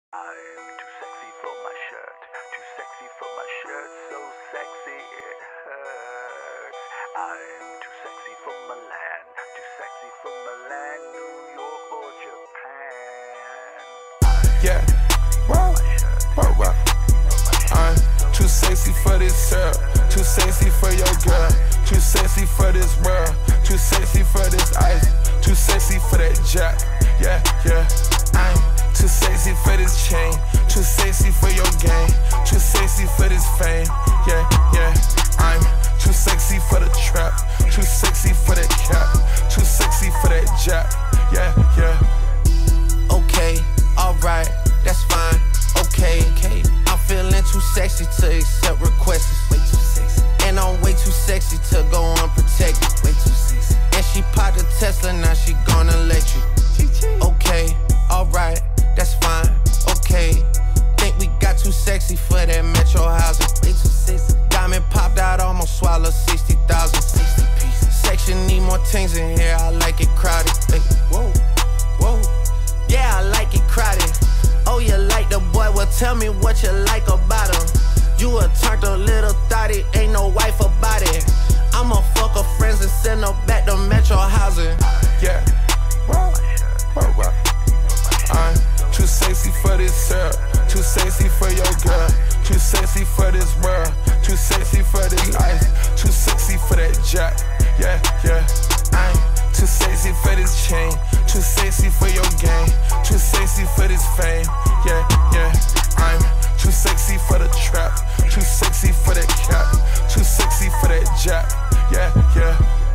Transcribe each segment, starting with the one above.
I'm too sexy for my shirt, too sexy for my shirt, so sexy it hurts. I'm too sexy for Milan, too sexy for Milan, New York or Japan. Yeah, wow, wow, wow. I'm too sexy for this syrup, too sexy for your girl, too sexy for this world, too sexy for this ice, too sexy for that jack. Yeah, yeah. I'm too sexy for this chain, too sexy for your game, too sexy for this fame. Yeah, yeah. I'm too sexy for the trap, too sexy for that cap, too sexy for that jack. Yeah, yeah. Okay, alright, that's fine. Okay, I'm feeling too sexy to accept requests. Way too sexy. And I'm way too sexy to go unprotected. Way too sexy. And she popped a Tesla, now she gonna let you. Okay, alright, that's fine. Okay, think we got too sexy for that metro housing. Way too sexy. Diamond popped out, almost swallowed 60,000. 60 pieces. Section need more things in here, I like it crowded. Hey, whoa, whoa. Yeah, I like it crowded. Oh, you like the boy? Well, tell me what you like about him. You a turned a little thotty, ain't no wife about it. I'ma fuck her friends and send her back to metro housing. Yeah, wow, wow, wow. I'm too sexy for this syrup, too sexy for your girl, too sexy for this world, too sexy for this ice, too sexy for that jack. Yeah, yeah. I'm too sexy for this chain, too sexy for your game, too sexy for this fame. Yeah, yeah. I'm too sexy for the trap, too sexy for that cap, too sexy for that jack. Yeah, yeah.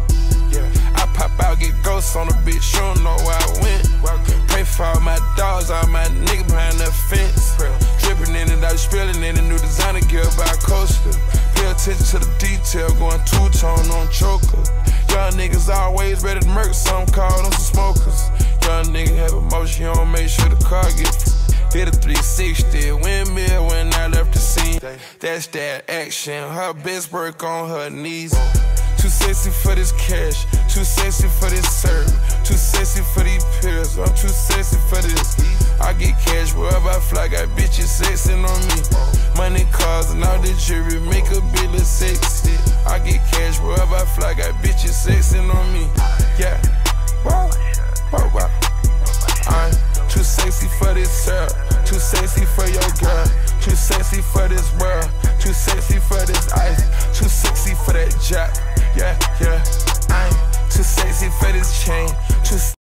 Yeah. I pop out, get ghosts on the bitch, you don't know where I went. Pray for all my dogs, all my niggas behind the fence. Dripping in it, I was spilling in the new designer gear by Coaster. Pay attention to the detail, going two-tone on choker. Young niggas always ready to murk, some call them some smokers. Young nigga have emotion, you don't make sure the car gets. Hit a 360, windmill when I left the scene. That's that action, her best work on her knees. Too sexy for this cash, too sexy for this serve, too sexy for these pills, I'm too sexy for this. I get cash wherever I fly, got bitches sexing on me. Money, cars, and all the jewelry make a bit look sexy. I get cash wherever I fly, got bitches sexing on me. Yeah, wow, wow, wow. I'm too sexy for this syrup, too sexy for your girl, too sexy for this world, too sexy for this ice, too sexy for that jack. Yeah, yeah. I'm too sexy for this chain, too